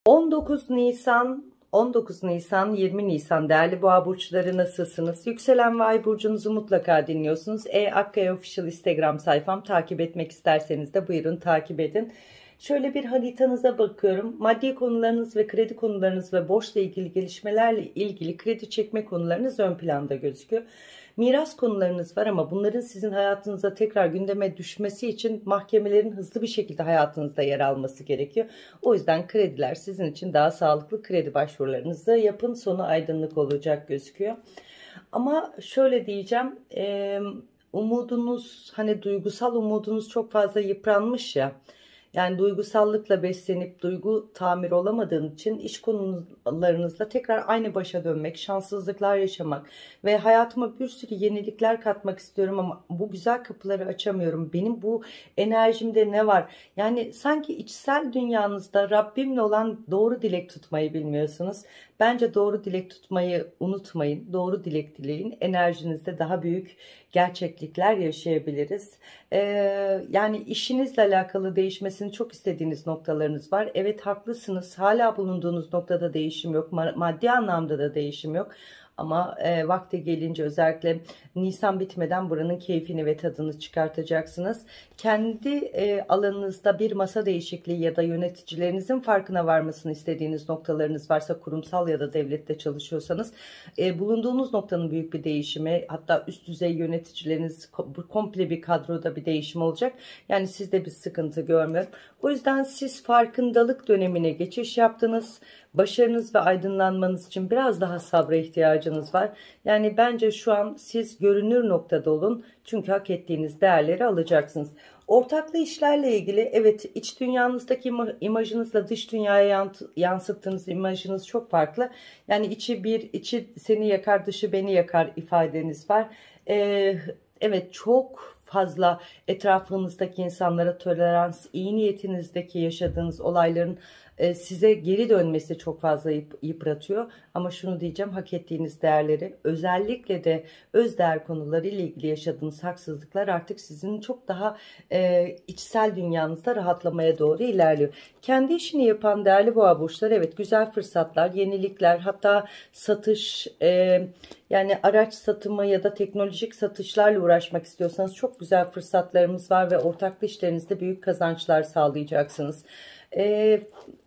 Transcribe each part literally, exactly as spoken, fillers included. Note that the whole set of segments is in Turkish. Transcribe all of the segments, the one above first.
on dokuz Nisan, on dokuz Nisan, yirmi Nisan değerli boğa burçları nasılsınız? Yükselen ve ay burcunuzu mutlaka dinliyorsunuz. E Akkaya Official Instagram sayfam, takip etmek isterseniz de buyurun takip edin. Şöyle bir haritanıza bakıyorum. Maddi konularınız ve kredi konularınız ve borçla ilgili gelişmelerle ilgili kredi çekme konularınız ön planda gözüküyor. Miras konularınız var ama bunların sizin hayatınıza tekrar gündeme düşmesi için mahkemelerin hızlı bir şekilde hayatınızda yer alması gerekiyor. O yüzden krediler sizin için daha sağlıklı, kredi başvurularınızı yapın, sonu aydınlık olacak gözüküyor. Ama şöyle diyeceğim, e, umudunuz, hani duygusal umudunuz çok fazla yıpranmış ya. Yani duygusallıkla beslenip duygu tamir olamadığın için iş konularınızla tekrar aynı başa dönmek, şanssızlıklar yaşamak ve hayatıma bir sürü yenilikler katmak istiyorum ama bu güzel kapıları açamıyorum. Benim bu enerjimde ne var? Yani sanki içsel dünyanızda Rabbimle olan doğru dilek tutmayı bilmiyorsunuz. Bence doğru dilek tutmayı unutmayın. Doğru dilek dileyin. Enerjinizde daha büyük gerçeklikler yaşayabiliriz. Ee, yani işinizle alakalı değişmesini çok istediğiniz noktalarınız var. Evet, haklısınız. Hala bulunduğunuz noktada değişim yok. Maddi anlamda da değişim yok. Ama e, vakti gelince özellikle Nisan bitmeden buranın keyfini ve tadını çıkartacaksınız. Kendi e, alanınızda bir masa değişikliği ya da yöneticilerinizin farkına varmasını istediğiniz noktalarınız varsa, kurumsal ya da devlette çalışıyorsanız e, bulunduğunuz noktanın büyük bir değişimi, hatta üst düzey yöneticileriniz komple bir kadroda bir değişim olacak. Yani sizde bir sıkıntı görmüyorum. O yüzden siz farkındalık dönemine geçiş yaptınız. Başarınız ve aydınlanmanız için biraz daha sabra ihtiyacınız var. Yani bence şu an siz görünür noktada olun. Çünkü hak ettiğiniz değerleri alacaksınız. Ortaklı işlerle ilgili, evet, iç dünyanızdaki imajınızla dış dünyaya yansıttığınız imajınız çok farklı. Yani içi bir, içi seni yakar, dışı beni yakar ifadeniz var. Ee, evet, çok fazla etrafınızdaki insanlara tolerans, iyi niyetinizdeki yaşadığınız olayların size geri dönmesi çok fazla yıpratıyor. Ama şunu diyeceğim, hak ettiğiniz değerleri, özellikle de öz değer konuları ile ilgili yaşadığınız haksızlıklar artık sizin çok daha e, içsel dünyanızda rahatlamaya doğru ilerliyor. Kendi işini yapan değerli boğa burçları, evet, güzel fırsatlar, yenilikler, hatta satış, e, yani araç satımı ya da teknolojik satışlarla uğraşmak istiyorsanız çok güzel fırsatlarımız var ve ortaklı işlerinizde büyük kazançlar sağlayacaksınız. E,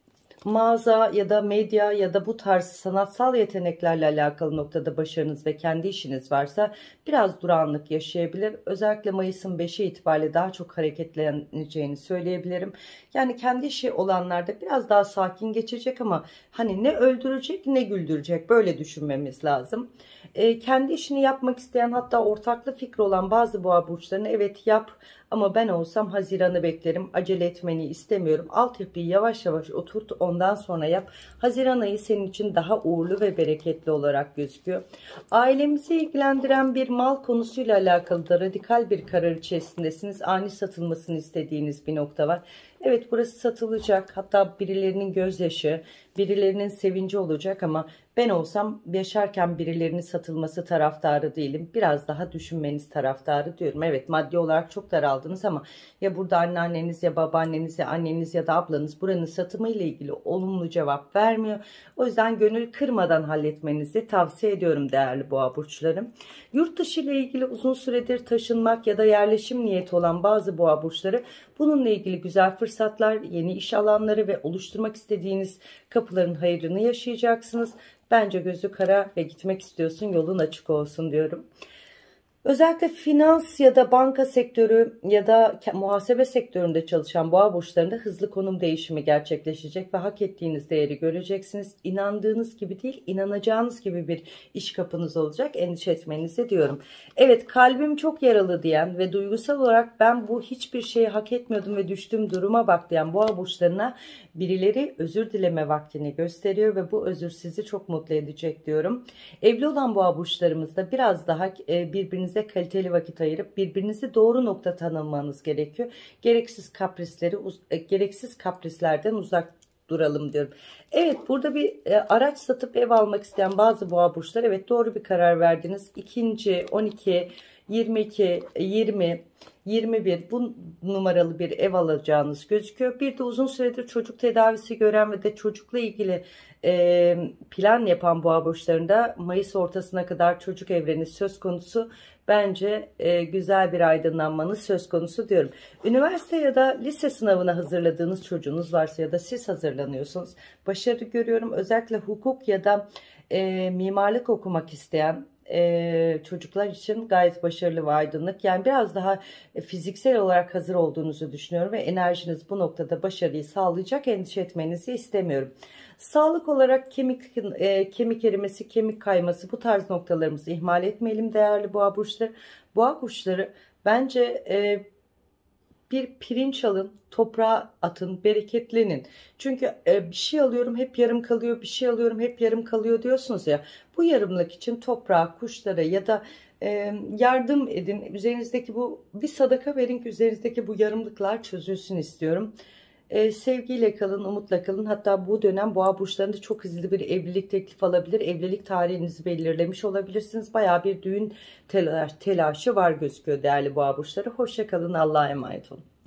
mağaza ya da medya ya da bu tarz sanatsal yeteneklerle alakalı noktada başarınız ve kendi işiniz varsa biraz durağanlık yaşayabilir. Özellikle Mayıs'ın beşi itibariyle daha çok hareketleneceğini söyleyebilirim. Yani kendi işi olanlarda biraz daha sakin geçecek ama hani ne öldürecek ne güldürecek, böyle düşünmemiz lazım. E, kendi işini yapmak isteyen, hatta ortaklı fikri olan bazı boğa burçlarını, evet yap ama ben olsam Haziran'ı beklerim. Acele etmeni istemiyorum. Altyapıyı yavaş yavaş oturt, ondan sonra yap. Haziran ayı senin için daha uğurlu ve bereketli olarak gözüküyor. Ailemizi ilgilendiren bir mal konusuyla alakalı da radikal bir karar içerisindesiniz. Ani satılmasını istediğiniz bir nokta var. Evet, burası satılacak. Hatta birilerinin gözyaşı, birilerinin sevinci olacak ama ben olsam yaşarken birilerinin satılması taraftarı değilim. Biraz daha düşünmeniz taraftarı diyorum. Evet, maddi olarak çok daraldınız ama ya burada anneanneniz ya babaanneniz ya anneniz ya da ablanız buranın satımı ile ilgili olumlu cevap vermiyor. O yüzden gönül kırmadan halletmenizi tavsiye ediyorum değerli boğa burçlarım. Yurt dışı ile ilgili uzun süredir taşınmak ya da yerleşim niyeti olan bazı boğa burçları, bununla ilgili güzel fırsatlar, yeni iş alanları ve oluşturmak istediğiniz kapıların hayrını yaşayacaksınız. Bence gözü kara ve gitmek istiyorsun, yolun açık olsun diyorum. Özellikle finans ya da banka sektörü ya da muhasebe sektöründe çalışan boğa burçlarında hızlı konum değişimi gerçekleşecek ve hak ettiğiniz değeri göreceksiniz. İnandığınız gibi değil, inanacağınız gibi bir iş kapınız olacak. Endişe etmenizi diyorum. Evet, kalbim çok yaralı diyen ve duygusal olarak ben bu hiçbir şeyi hak etmiyordum ve düştüğüm duruma bak diyen boğa burçlarına birileri özür dileme vaktini gösteriyor ve bu özür sizi çok mutlu edecek diyorum. Evli olan boğa burçlarımızda biraz daha birbirinize kaliteli vakit ayırıp birbirinizi doğru nokta tanımanız gerekiyor. Gereksiz kaprisleri, gereksiz kaprislerden uzak duralım diyorum. Evet, burada bir e, araç satıp ev almak isteyen bazı boğa burçları, evet doğru bir karar verdiniz. ikinci, on iki, yirmi iki, yirmi, yirmi bir bu numaralı bir ev alacağınız gözüküyor. Bir de uzun süredir çocuk tedavisi gören ve de çocukla ilgili e, plan yapan boğa burçlarında Mayıs ortasına kadar çocuk evreni söz konusu. Bence e, güzel bir aydınlanmanız söz konusu diyorum. Üniversite ya da lise sınavına hazırladığınız çocuğunuz varsa ya da siz hazırlanıyorsunuz. Başarı görüyorum. Özellikle hukuk ya da e, mimarlık okumak isteyen e, çocuklar için gayet başarılı ve aydınlık. Yani biraz daha e, fiziksel olarak hazır olduğunuzu düşünüyorum ve enerjiniz bu noktada başarıyı sağlayacak. Endişe etmenizi istemiyorum. Sağlık olarak kemik e, kemik erimesi, kemik kayması, bu tarz noktalarımızı ihmal etmeyelim değerli boğa burçları. Boğa burçları bence e, bir pirinç alın, toprağa atın, bereketlenin. Çünkü e, bir şey alıyorum hep yarım kalıyor, bir şey alıyorum hep yarım kalıyor diyorsunuz ya. Bu yarımlık için toprağa, kuşlara ya da e, yardım edin. Üzerinizdeki bu, bir sadaka verin ki üzerinizdeki bu yarımlıklar çözülsün istiyorum. E, sevgiyle kalın, umutla kalın. Hatta bu dönem boğa burçlarında çok hızlı bir evlilik teklif alabilir. Evlilik tarihinizi belirlemiş olabilirsiniz. Baya bir düğün telaş, telaşı var gözüküyor değerli boğa burçları. Hoşça kalın, Allah'a emanet olun.